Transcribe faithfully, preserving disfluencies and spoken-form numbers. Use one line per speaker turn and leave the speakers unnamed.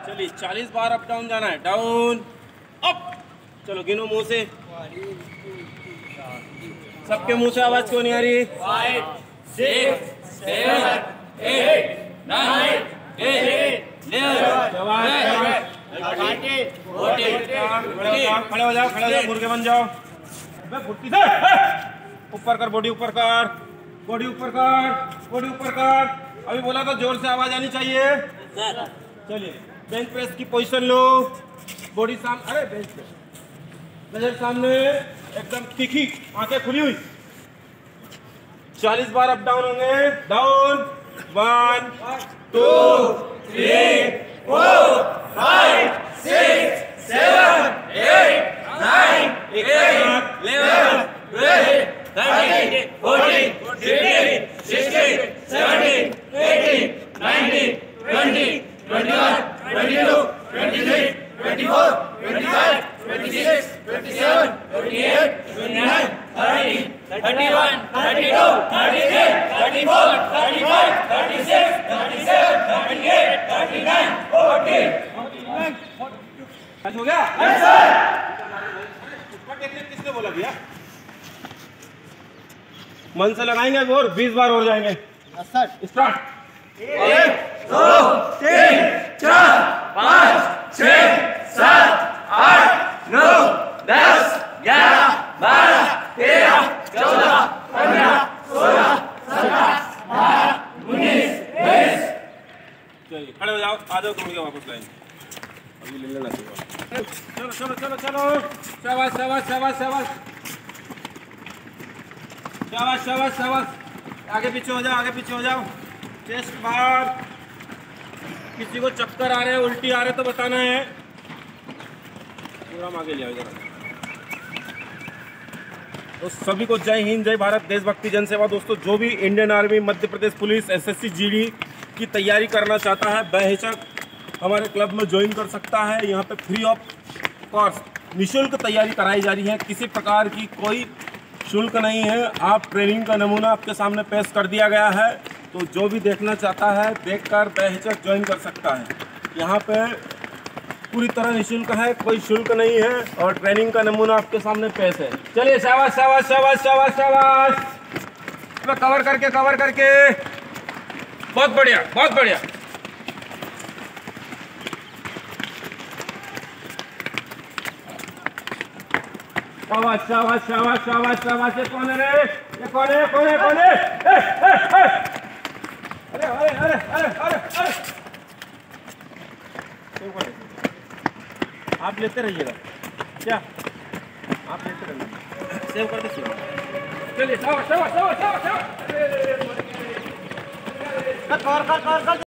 चलिए चालीस बार अप डाउन जाना है। Down up. चलो गिनो मुंह से। सबके मुंह से आवाज क्यों नहीं आ रही?
Five six seven eight nine eight
खड़े हो जाओ, खड़े हो जाओ, मुर्गे बन जाओ। फुर्ती से ऊपर कर, बॉडी ऊपर कर, बॉडी ऊपर कर, बॉडी ऊपर कर। अभी बोला तो जोर से आवाज आनी चाहिए। चलिए बेंच प्रेस की पोजीशन लो, बॉडी सामने, अरे बेंच पे नजर सामने, एकदम तीखी, आंखें खुली हुई। चालीस बार अप डाउन होंगे। Down one two
three four five six seven eight nine eleven twelve thirteen fourteen fifteen sixteen seventeen eighteen nineteen twenty twenty one twenty two twenty three twenty four twenty five twenty six twenty seven twenty eight twenty nine thirty thirty one thirty two thirty three thirty four thirty five thirty six thirty seven thirty eight thirty nine forty.
हो गया? Yes sir. किसने बोला भैया? मन से लगाएंगे और बीस बार हो जाएंगे। Yes sir. स्टार्ट।
एक दो तीन चार पाँच छः सात आठ नौ दस ग्यारह बारह तेरह चौदह पंद्रह सोलह सत्रह अठारह उन्नीस बीस।
चलिए खड़े हो जाओ, आ जाओ दौड़ के वापस लाइन। अभी ले लेना चाहिए। चलो चलो चलो चलो, शाबाश शाबाश शाबाश शाबाश शाबाश शाबाश शाबाश। आगे पीछे हो जाओ, आगे पीछे हो जाओ। चेस्ट बाहर। किसी को चक्कर आ रहे हैं, उल्टी आ रहे तो बताना है। पूरा आगे ले आओ जरा। तो सभी को जय हिंद, जय भारत, देशभक्ति, जनसेवा। दोस्तों जो भी इंडियन आर्मी, मध्य प्रदेश पुलिस, एसएससी जीडी की तैयारी करना चाहता है बेहिचक हमारे क्लब में ज्वाइन कर सकता है। यहाँ पे फ्री ऑफ कॉस्ट निःशुल्क तैयारी कराई जा रही है। किसी प्रकार की कोई शुल्क नहीं है। आप ट्रेनिंग का नमूना आपके सामने पेश कर दिया गया है। तो जो भी देखना चाहता है देखकर बेहिचक ज्वाइन कर सकता है। यहाँ पे पूरी तरह निःशुल्क है, कोई शुल्क नहीं है और ट्रेनिंग का नमूना आपके सामने पेश है। चलिए शाबाश शाबाश शाबाश शाबाश शाबाश। कवर करके कवर करके, बहुत बढ़िया बहुत बढ़िया। शाबाश शाबाश शाबाश शाबाश शाबाश। ये कौन है रे? ये कौन है? कौन है? कौन है? ए, ए, ए। अरे अरे अरे अरे अरे अरे। आप लेते रहिएगा क्या? आप लेते रहिए, सेव कर दीजिए। चलिए शाबाश शाबाश शाबाश शाबाश।